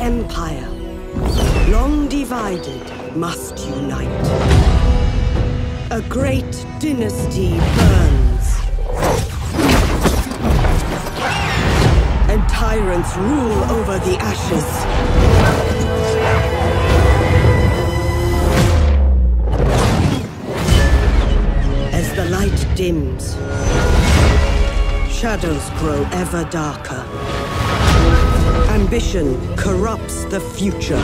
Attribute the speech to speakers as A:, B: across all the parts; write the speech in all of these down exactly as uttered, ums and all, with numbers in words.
A: empire, long divided, must unite. A great dynasty burns, and tyrants rule over the ashes. As the light dims, shadows grow ever darker. Ambition corrupts the future,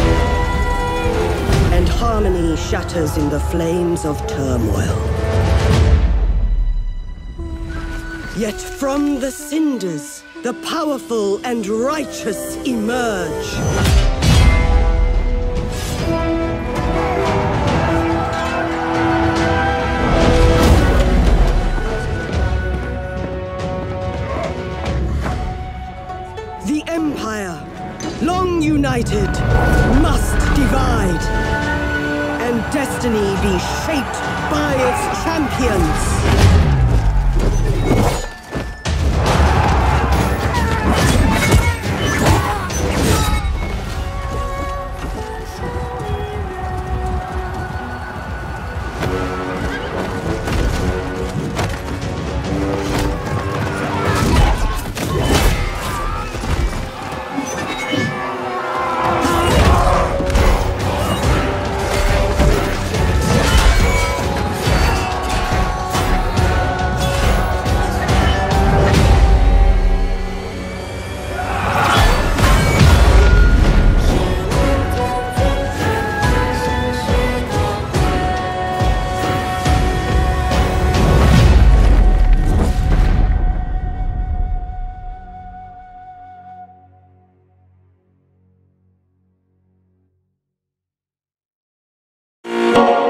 A: and harmony shatters in the flames of turmoil. Yet from the cinders, the powerful and righteous emerge. The Empire, long united, must divide, and destiny be shaped by its champions.
B: You